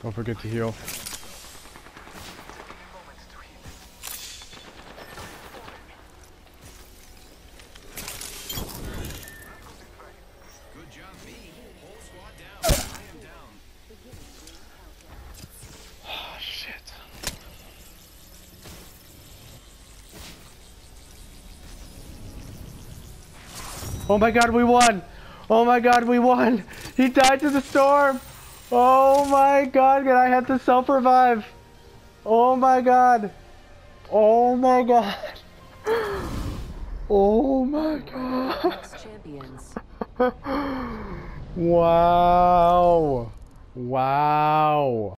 Don't forget to heal. Oh, shit. Oh my god, we won! Oh my god, we won! He died to the storm! Oh my god, I had to self-revive! Oh my god! Oh my god! Oh my god! Wow! Wow!